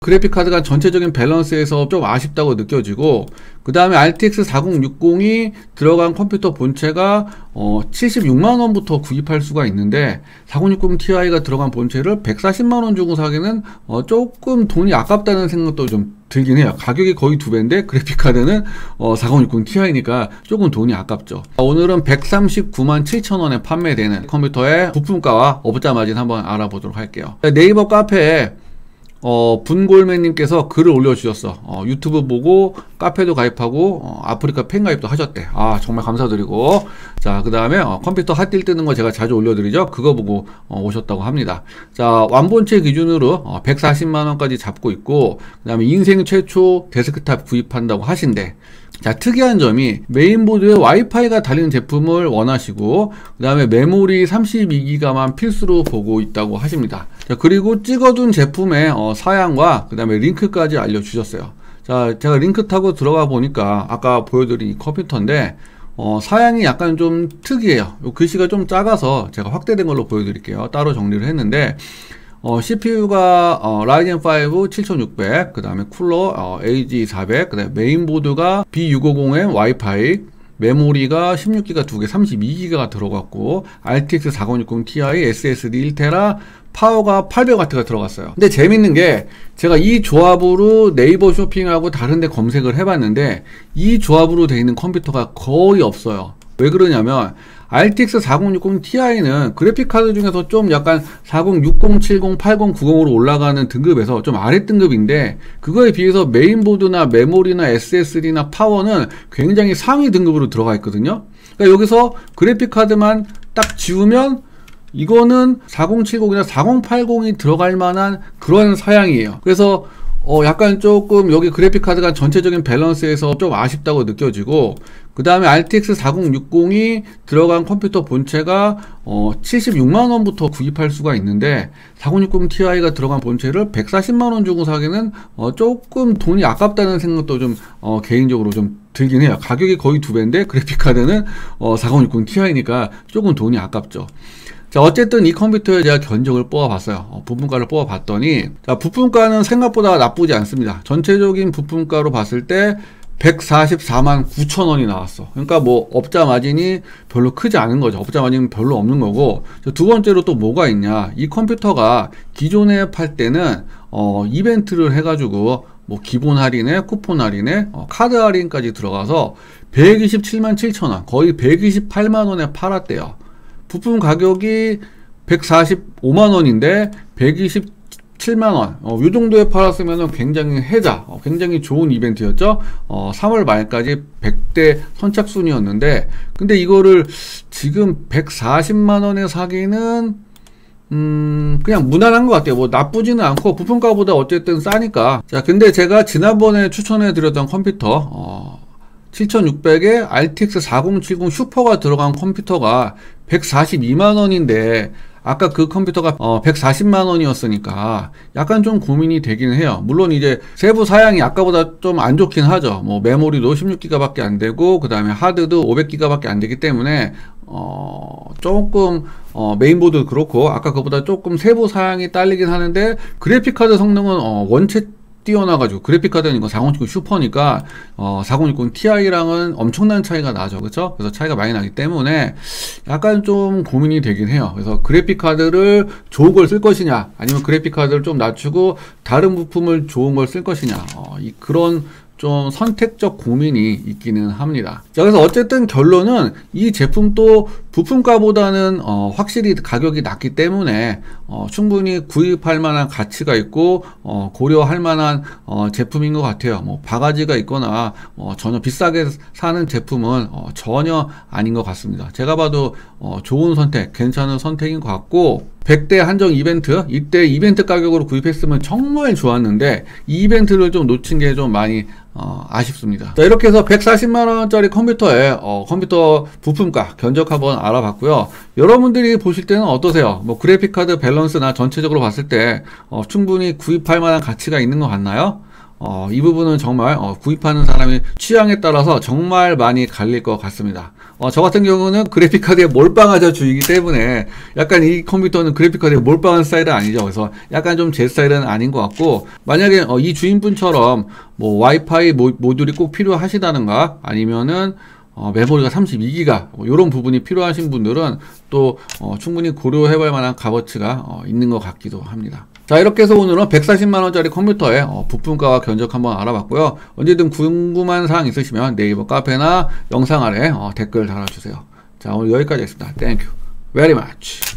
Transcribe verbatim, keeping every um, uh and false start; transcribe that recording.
그래픽카드가 전체적인 밸런스에서 좀 아쉽다고 느껴지고, 그 다음에 알티엑스 사공육공이 들어간 컴퓨터 본체가 어, 칠십육만 원부터 구입할 수가 있는데, 사공육공 티아이가 들어간 본체를 백사십만 원 주고 사기는 어, 조금 돈이 아깝다는 생각도 좀 들긴 해요. 가격이 거의 두 배인데 그래픽카드는 어, 사공육공 티아이니까 조금 돈이 아깝죠. 오늘은 백삼십구만 칠천 원에 판매되는 컴퓨터의 부품가와 업자 마진 한번 알아보도록 할게요. 네이버 카페에 어, 분골맨님께서 글을 올려주셨어. 어, 유튜브 보고 카페도 가입하고 어, 아프리카 팬 가입도 하셨대. 아, 정말 감사드리고. 자, 그 다음에 어, 컴퓨터 핫딜 뜨는 거 제가 자주 올려드리죠. 그거 보고 어, 오셨다고 합니다. 자, 완본체 기준으로 어, 백사십만 원까지 잡고 있고, 그 다음에 인생 최초 데스크탑 구입한다고 하신대. 자, 특이한 점이 메인보드에 와이파이가 달린 제품을 원하시고, 그 다음에 메모리 삼십이 기가만 필수로 보고 있다고 하십니다. 자, 그리고 찍어둔 제품의 어, 사양과 그 다음에 링크까지 알려주셨어요. 자, 제가 링크 타고 들어가 보니까 아까 보여드린 이 컴퓨터인데 어, 사양이 약간 좀 특이해요. 요 글씨가 좀 작아서 제가 확대된 걸로 보여드릴게요. 따로 정리를 했는데, 어, 씨피유가 어, 라이젠 파이브 칠천육백, 그 다음에 쿨러 어, 에이지 사백, 그 다음에 메인보드가 비 육오공 엠 와이파이, 메모리가 십육 기가 두 개, 삼십이 기가가 들어갔고, 알티엑스 사공육공 티아이, 에스에스디 일 테라, 파워가 팔백 와트가 들어갔어요. 근데 재밌는 게, 제가 이 조합으로 네이버 쇼핑하고 다른 데 검색을 해봤는데 이 조합으로 되어 있는 컴퓨터가 거의 없어요. 왜 그러냐면 알티엑스 사공육공 티아이는 그래픽카드 중에서 좀 약간 사공육공, 칠십, 팔십, 구십으로 올라가는 등급에서 좀 아래 등급인데, 그거에 비해서 메인보드나 메모리나 에스에스디나 파워는 굉장히 상위 등급으로 들어가 있거든요. 그러니까 여기서 그래픽카드만 딱 지우면 이거는 사공칠공이나 사공팔공이 들어갈 만한 그런 사양이에요. 그래서 어 약간 조금 여기 그래픽카드가 전체적인 밸런스에서 좀 아쉽다고 느껴지고, 그 다음에 알티엑스 사공육공이 들어간 컴퓨터 본체가 어 칠십육만 원부터 구입할 수가 있는데, 사공육공 티아이가 들어간 본체를 백사십만 원 주고 사기는 어 조금 돈이 아깝다는 생각도 좀 어 개인적으로 좀 들긴 해요. 가격이 거의 두 배인데 그래픽카드는 어 사공육공 티아이니까 조금 돈이 아깝죠. 자, 어쨌든 이 컴퓨터에 제가 견적을 뽑아봤어요. 어, 부품가를 뽑아봤더니, 자, 부품가는 생각보다 나쁘지 않습니다. 전체적인 부품가로 봤을 때 백사십사만 구천 원이 나왔어. 그러니까 뭐 업자 마진이 별로 크지 않은 거죠. 업자 마진은 별로 없는 거고. 두 번째로 또 뭐가 있냐, 이 컴퓨터가 기존에 팔 때는 어, 이벤트를 해가지고 뭐 기본 할인에 쿠폰 할인에 어, 카드 할인까지 들어가서 백이십칠만 칠천 원, 거의 백이십팔만 원에 팔았대요. 부품 가격이 백사십오만 원인데 백이십칠만 원, 어, 이 정도에 팔았으면 굉장히 혜자, 어, 굉장히 좋은 이벤트였죠. 어, 삼월 말까지 백 대 선착순이었는데, 근데 이거를 지금 백사십만 원에 사기는 음 그냥 무난한 것 같아요. 뭐 나쁘지는 않고 부품가보다 어쨌든 싸니까. 자, 근데 제가 지난번에 추천해 드렸던 컴퓨터 어, 칠천육백에 알티엑스 사공칠공 슈퍼가 들어간 컴퓨터가 백사십이만 원인데, 아까 그 컴퓨터가 어 백사십만 원이었으니까 약간 좀 고민이 되긴 해요. 물론 이제 세부 사양이 아까보다 좀 안 좋긴 하죠. 뭐 메모리도 십육 기가 밖에 안 되고, 그 다음에 하드도 오백 기가 밖에 안 되기 때문에 어 조금 어 메인보드 그렇고 아까 그보다 조금 세부 사양이 딸리긴 하는데, 그래픽카드 성능은 어 원체 뛰어나가지고, 그래픽카드는 이거 사공육공 슈퍼니까 어 사공육공 티아이랑은 엄청난 차이가 나죠. 그렇죠? 그래서 차이가 많이 나기 때문에 약간 좀 고민이 되긴 해요. 그래서 그래픽카드를 좋은 걸 쓸 것이냐, 아니면 그래픽카드를 좀 낮추고 다른 부품을 좋은 걸 쓸 것이냐, 어, 이 그런 좀 선택적 고민이 있기는 합니다. 자, 그래서 어쨌든 결론은 이 제품도 부품가보다는 어, 확실히 가격이 낮기 때문에 어, 충분히 구입할 만한 가치가 있고 어, 고려할 만한 어, 제품인 것 같아요. 뭐 바가지가 있거나 어, 전혀 비싸게 사는 제품은 어, 전혀 아닌 것 같습니다. 제가 봐도 어, 좋은 선택, 괜찮은 선택인 것 같고, 백 대 한정 이벤트, 이때 이벤트 가격으로 구입했으면 정말 좋았는데 이 이벤트를 좀 놓친 게 좀 많이 어, 아쉽습니다. 자, 이렇게 해서 백사십만 원짜리 컴퓨터에 어, 컴퓨터 부품가 견적 한번 알아봤고요. 여러분들이 보실 때는 어떠세요? 뭐 그래픽카드 밸런스나 전체적으로 봤을 때 어, 충분히 구입할 만한 가치가 있는 것 같나요? 어, 이 부분은 정말 어, 구입하는 사람의 취향에 따라서 정말 많이 갈릴 것 같습니다. 어, 저 같은 경우는 그래픽카드에 몰빵하자 주의이기 때문에 약간 이 컴퓨터는 그래픽카드에 몰빵한 스타일은 아니죠. 그래서 약간 좀 제 스타일은 아닌 것 같고, 만약에 어, 이 주인분처럼 뭐 와이파이 모, 모듈이 꼭 필요하시다는가, 아니면은 어, 메모리가 삼십이 기가 뭐 이런 부분이 필요하신 분들은 또 어, 충분히 고려해볼 만한 값어치가 어, 있는 것 같기도 합니다. 자, 이렇게 해서 오늘은 백사십만 원짜리 컴퓨터의 어, 부품가와 견적 한번 알아봤고요. 언제든 궁금한 사항 있으시면 네이버 카페나 영상 아래 어, 댓글 달아주세요. 자, 오늘 여기까지 하겠습니다. Thank you very much.